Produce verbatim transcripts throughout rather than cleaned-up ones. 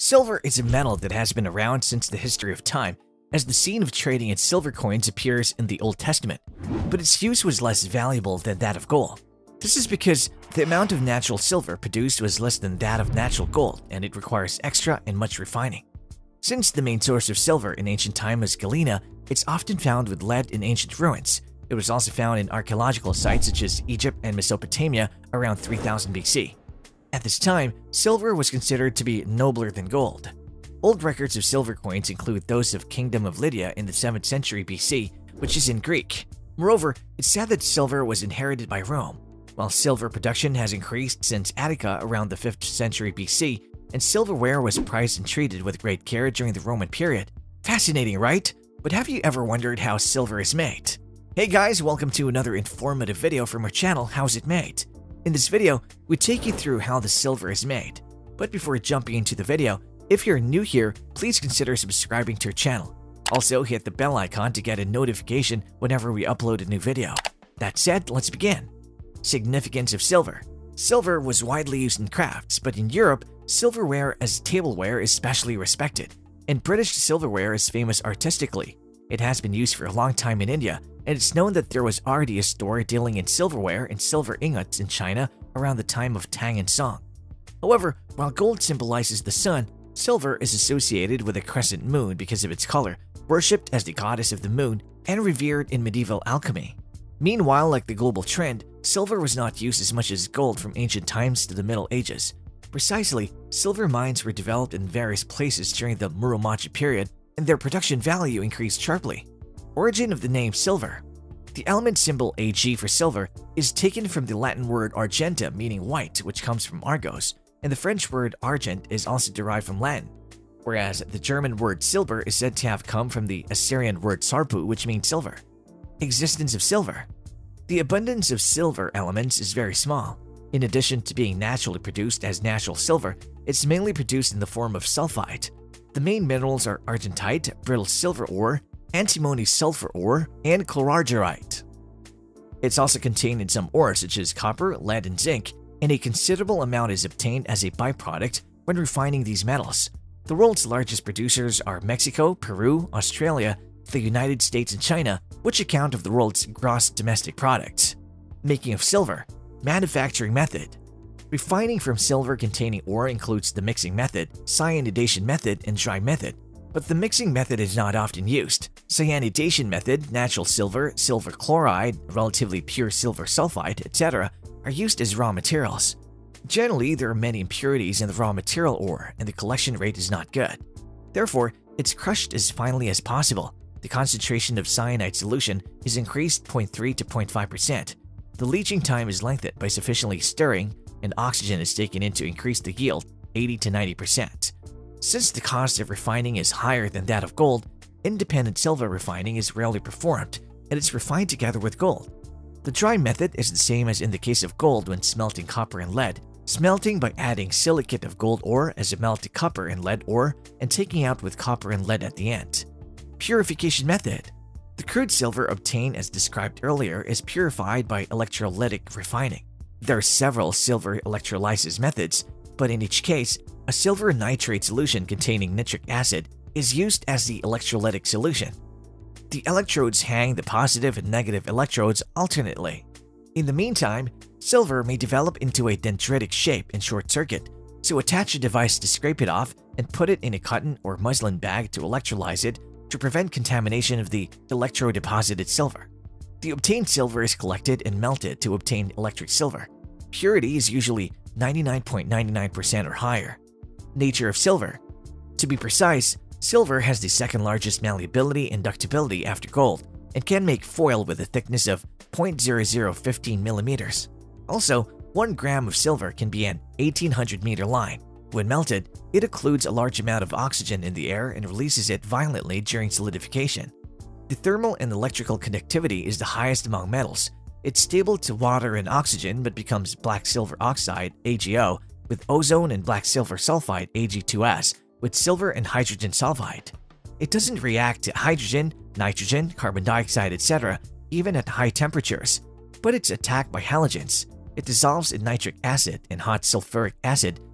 Silver is a metal that has been around since the history of time, as the scene of trading in silver coins appears in the Old Testament, but its use was less valuable than that of gold. This is because the amount of natural silver produced was less than that of natural gold, and it requires extra and much refining. Since the main source of silver in ancient time was galena, it's often found with lead in ancient ruins. It was also found in archaeological sites such as Egypt and Mesopotamia around three thousand B C. At this time, silver was considered to be nobler than gold. Old records of silver coins include those of Kingdom of Lydia in the seventh century B C, which is in Greek. Moreover, it's said that silver was inherited by Rome, while silver production has increased since Attica around the fifth century B C, and silverware was prized and treated with great care during the Roman period. Fascinating, right? But have you ever wondered how silver is made? Hey guys, welcome to another informative video from our channel, How's It Made? In this video, we take you through how the silver is made. But before jumping into the video, if you're new here, please consider subscribing to our channel. Also, hit the bell icon to get a notification whenever we upload a new video. That said, let's begin. Significance of silver. Silver was widely used in crafts, but in Europe, silverware as tableware is specially respected, and British silverware is famous artistically. It has been used for a long time in India, and it's known that there was already a store dealing in silverware and silver ingots in China around the time of Tang and Song. However, while gold symbolizes the sun, silver is associated with a crescent moon because of its color, worshipped as the goddess of the moon, and revered in medieval alchemy. Meanwhile, like the global trend, silver was not used as much as gold from ancient times to the Middle Ages. Precisely, silver mines were developed in various places during the Muromachi period, and their production value increased sharply. Origin of the name silver. The element symbol A G for silver is taken from the Latin word argenta, meaning white, which comes from Argos, and the French word argent is also derived from Latin, whereas the German word silber is said to have come from the Assyrian word sarpu, which means silver. Existence of silver. The abundance of silver elements is very small. In addition to being naturally produced as natural silver, it's mainly produced in the form of sulfide. The main minerals are argentite, brittle silver ore, antimony sulfur ore, and chlorargyrite. It's also contained in some ores such as copper, lead, and zinc, and a considerable amount is obtained as a byproduct when refining these metals. The world's largest producers are Mexico, Peru, Australia, the United States, and China, which account of the world's gross domestic product. Making of silver. Manufacturing method. Refining from silver-containing ore includes the mixing method, cyanidation method, and dry method, but the mixing method is not often used. Cyanidation method, natural silver, silver chloride, relatively pure silver sulfide, et cetera are used as raw materials. Generally, there are many impurities in the raw material ore, and the collection rate is not good. Therefore, it's crushed as finely as possible. The concentration of cyanide solution is increased zero point three to zero point five percent. The leaching time is lengthened by sufficiently stirring, and oxygen is taken in to increase the yield eighty to ninety percent. Since the cost of refining is higher than that of gold, independent silver refining is rarely performed, and it's refined together with gold. The dry method is the same as in the case of gold when smelting copper and lead, smelting by adding silicate of gold ore as a melted copper and lead ore and taking out with copper and lead at the end. Purification method. The crude silver obtained as described earlier is purified by electrolytic refining. There are several silver electrolysis methods, but in each case, a silver nitrate solution containing nitric acid is used as the electrolytic solution. The electrodes hang the positive and negative electrodes alternately. In the meantime, silver may develop into a dendritic shape in short circuit, so attach a device to scrape it off and put it in a cotton or muslin bag to electrolyze it to prevent contamination of the electrodeposited silver. The obtained silver is collected and melted to obtain electric silver. Purity is usually ninety-nine point nine nine percent or higher. Nature of silver. To be precise, silver has the second largest malleability and ductility after gold and can make foil with a thickness of zero point zero zero one five millimeters. Also, one gram of silver can be an eighteen hundred meter line. When melted, it occludes a large amount of oxygen in the air and releases it violently during solidification. The thermal and electrical conductivity is the highest among metals. It's stable to water and oxygen but becomes black silver oxide A G O with ozone and black silver sulfide A G two S with silver and hydrogen sulfide. It doesn't react to hydrogen, nitrogen, carbon dioxide, et cetera even at high temperatures, but it's attacked by halogens. It dissolves in nitric acid and hot sulfuric acid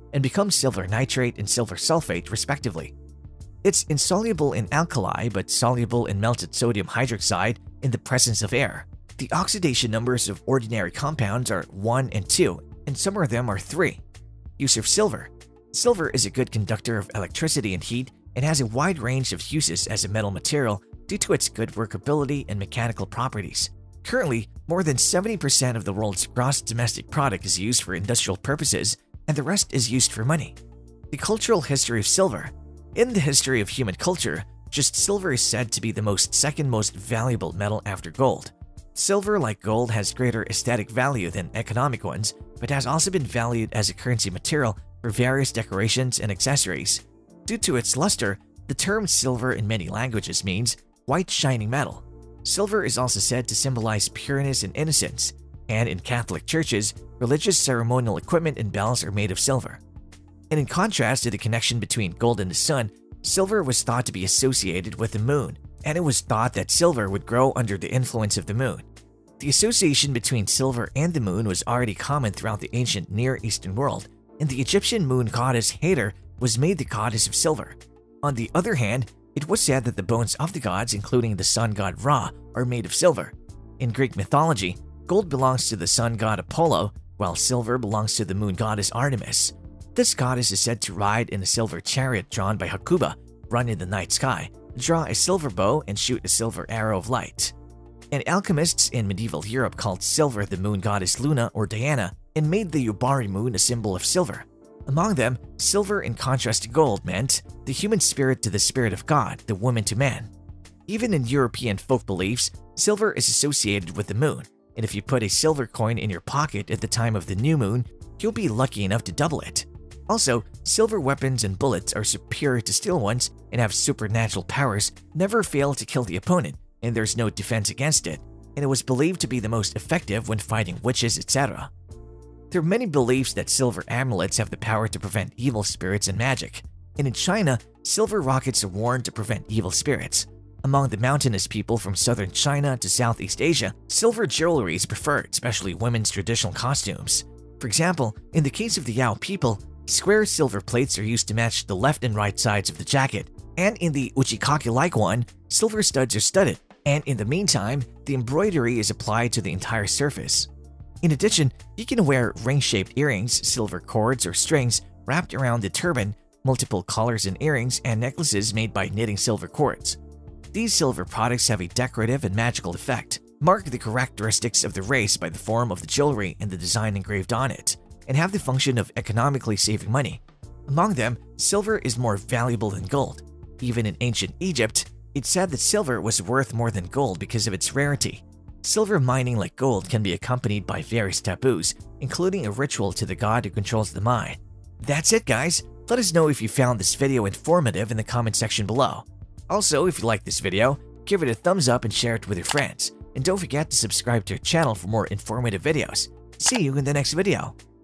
and becomes silver nitrate and silver sulfate respectively. It's insoluble in alkali but soluble in melted sodium hydroxide in the presence of air. The oxidation numbers of ordinary compounds are one and two, and some of them are three. Use of silver. Silver is a good conductor of electricity and heat and has a wide range of uses as a metal material due to its good workability and mechanical properties. Currently, more than seventy percent of the world's gross domestic product is used for industrial purposes, and the rest is used for money. The cultural history of silver. In the history of human culture, just silver is said to be the most second most valuable metal after gold. Silver, like gold, has greater aesthetic value than economic ones, but has also been valued as a currency material for various decorations and accessories. Due to its luster, the term silver in many languages means white shining metal. Silver is also said to symbolize pureness and innocence, and in Catholic churches, religious ceremonial equipment and bells are made of silver. And in contrast to the connection between gold and the sun, silver was thought to be associated with the moon, and it was thought that silver would grow under the influence of the moon. The association between silver and the moon was already common throughout the ancient Near Eastern world, and the Egyptian moon goddess Hathor was made the goddess of silver. On the other hand, it was said that the bones of the gods, including the sun god Ra, are made of silver. In Greek mythology, gold belongs to the sun god Apollo, while silver belongs to the moon goddess Artemis. This goddess is said to ride in a silver chariot drawn by Hakuba, run in the night sky, draw a silver bow, and shoot a silver arrow of light. And alchemists in medieval Europe called silver the moon goddess Luna or Diana and made the Yubari moon a symbol of silver. Among them, silver in contrast to gold meant the human spirit to the spirit of God, the woman to man. Even in European folk beliefs, silver is associated with the moon, and if you put a silver coin in your pocket at the time of the new moon, you'll be lucky enough to double it. Also, silver weapons and bullets are superior to steel ones and have supernatural powers, never fail to kill the opponent, and there's no defense against it, and it was believed to be the most effective when fighting witches, et cetera. There are many beliefs that silver amulets have the power to prevent evil spirits and magic, and in China, silver rockets are worn to prevent evil spirits. Among the mountainous people from southern China to Southeast Asia, silver jewelry is preferred, especially women's traditional costumes. For example, in the case of the Yao people, square silver plates are used to match the left and right sides of the jacket, and in the Uchikaki-like one, silver studs are studded, and in the meantime, the embroidery is applied to the entire surface. In addition, you can wear ring-shaped earrings, silver cords or strings wrapped around the turban, multiple colors in earrings, and necklaces made by knitting silver cords. These silver products have a decorative and magical effect, mark the characteristics of the race by the form of the jewelry and the design engraved on it, and have the function of economically saving money. Among them, silver is more valuable than gold. Even in ancient Egypt, it's said that silver was worth more than gold because of its rarity. Silver mining, like gold, can be accompanied by various taboos, including a ritual to the god who controls the mine. That's it, guys. Let us know if you found this video informative in the comment section below. Also, if you liked this video, give it a thumbs up and share it with your friends. And don't forget to subscribe to our channel for more informative videos. See you in the next video.